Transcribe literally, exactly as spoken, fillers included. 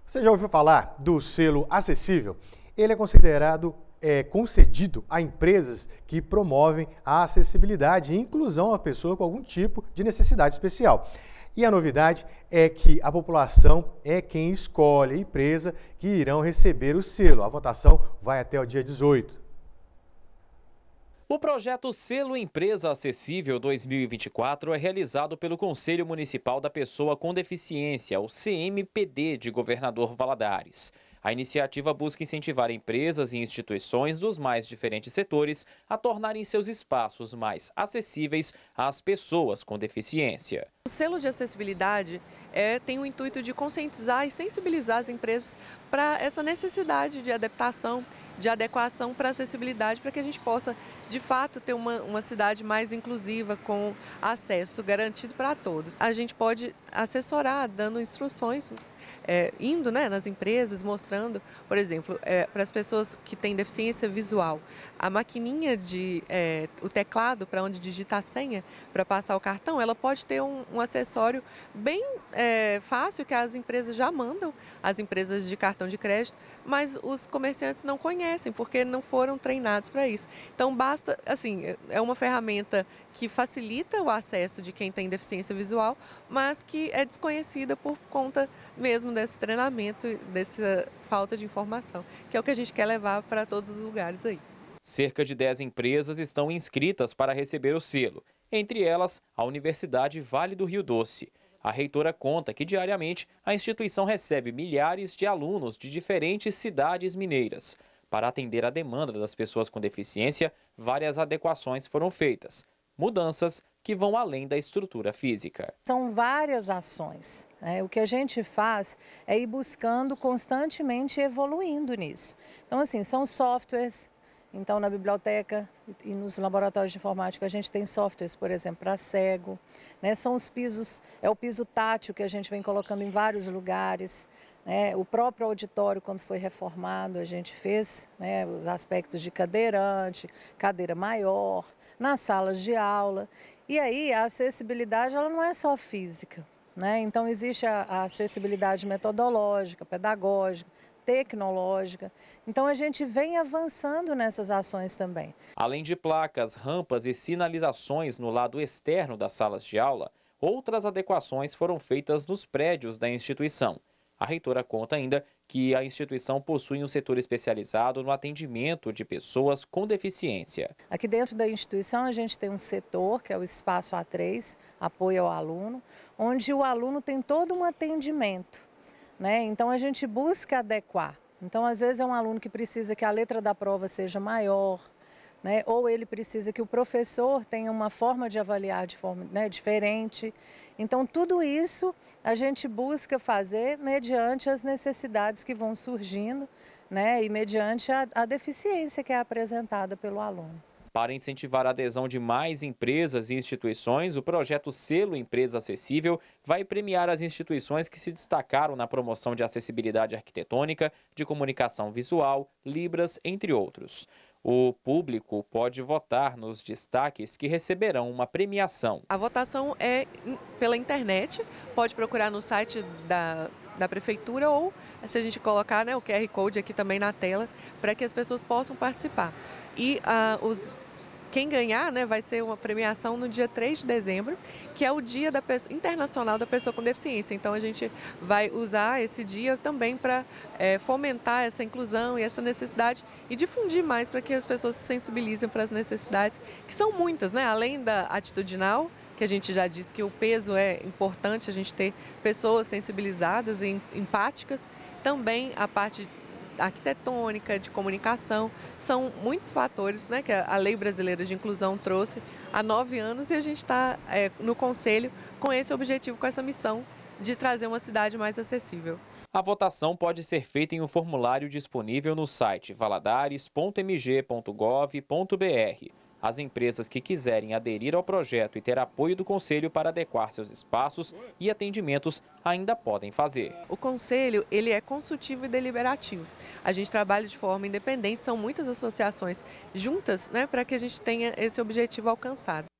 Você já ouviu falar do selo acessível? Ele é considerado é, concedido a empresas que promovem a acessibilidade e inclusão à pessoa com algum tipo de necessidade especial. E a novidade é que a população é quem escolhe a empresa que irão receber o selo. A votação vai até o dia dezoito. O projeto Selo Empresa Acessível dois mil e vinte e quatro é realizado pelo Conselho Municipal da Pessoa com Deficiência, o C M P D de Governador Valadares. A iniciativa busca incentivar empresas e instituições dos mais diferentes setores a tornarem seus espaços mais acessíveis às pessoas com deficiência. O selo de acessibilidade é, tem o intuito de conscientizar e sensibilizar as empresas para essa necessidade de adaptação, de adequação para a acessibilidade, para que a gente possa, de fato, ter uma, uma cidade mais inclusiva, com acesso garantido para todos. A gente pode assessorar, dando instruções, é, indo né, nas empresas, mostrando, por exemplo, é, para as pessoas que têm deficiência visual, a maquininha, de, é, o teclado para onde digita a senha, para passar o cartão, ela pode ter um, um acessório bem é, fácil, que as empresas já mandam, as empresas de cartão de crédito, mas os comerciantes não conhecem, porque não foram treinados para isso. Então basta, assim, é uma ferramenta que facilita o acesso de quem tem deficiência visual, mas que é desconhecida por conta mesmo desse treinamento, dessa falta de informação, que é o que a gente quer levar para todos os lugares aí. Cerca de dez empresas estão inscritas para receber o selo, entre elas a Universidade Vale do Rio Doce. A reitora conta que diariamente a instituição recebe milhares de alunos de diferentes cidades mineiras. Para atender a demanda das pessoas com deficiência, várias adequações foram feitas. Mudanças que vão além da estrutura física. São várias ações, né? O que a gente faz é ir buscando constantemente e evoluindo nisso. Então, assim, são softwares. Então, na biblioteca e nos laboratórios de informática, a gente tem softwares, por exemplo, para cego, né? São os pisos, é o piso tátil que a gente vem colocando em vários lugares, né? O próprio auditório, quando foi reformado, a gente fez, né, os aspectos de cadeirante, cadeira maior, nas salas de aula. E aí, a acessibilidade, ela não é só física, né? Então, existe a, a acessibilidade metodológica, pedagógica, tecnológica. Então a gente vem avançando nessas ações também. Além de placas, rampas e sinalizações no lado externo das salas de aula, outras adequações foram feitas nos prédios da instituição. A reitora conta ainda que a instituição possui um setor especializado no atendimento de pessoas com deficiência. Aqui dentro da instituição a gente tem um setor, que é o Espaço A três, apoio ao aluno, onde o aluno tem todo um atendimento. Né? Então a gente busca adequar. Então às vezes é um aluno que precisa que a letra da prova seja maior, né? Ou ele precisa que o professor tenha uma forma de avaliar de forma, né, diferente. Então tudo isso a gente busca fazer mediante as necessidades que vão surgindo, né? E mediante a, a deficiência que é apresentada pelo aluno. Para incentivar a adesão de mais empresas e instituições, o projeto Selo Empresa Acessível vai premiar as instituições que se destacaram na promoção de acessibilidade arquitetônica, de comunicação visual, Libras, entre outros. O público pode votar nos destaques que receberão uma premiação. A votação é pela internet, pode procurar no site da, da prefeitura ou se a gente colocar, né, o Q R Code aqui também na tela, para que as pessoas possam participar. E uh, os Quem ganhar, né, vai ser uma premiação no dia três de dezembro, que é o Dia da Pessoa, Internacional da Pessoa com Deficiência. Então a gente vai usar esse dia também para é, fomentar essa inclusão e essa necessidade e difundir mais para que as pessoas se sensibilizem para as necessidades, que são muitas, né? Além da atitudinal, que a gente já disse que o peso é importante, a gente ter pessoas sensibilizadas e empáticas, também a parte arquitetônica, de comunicação, são muitos fatores, né, que a Lei Brasileira de Inclusão trouxe há nove anos e a gente está é, no Conselho com esse objetivo, com essa missão de trazer uma cidade mais acessível. A votação pode ser feita em um formulário disponível no site valadares ponto m g ponto gov ponto b r. As empresas que quiserem aderir ao projeto e ter apoio do Conselho para adequar seus espaços e atendimentos ainda podem fazer. O Conselho, ele é consultivo e deliberativo. A gente trabalha de forma independente, são muitas associações juntas, né, para que a gente tenha esse objetivo alcançado.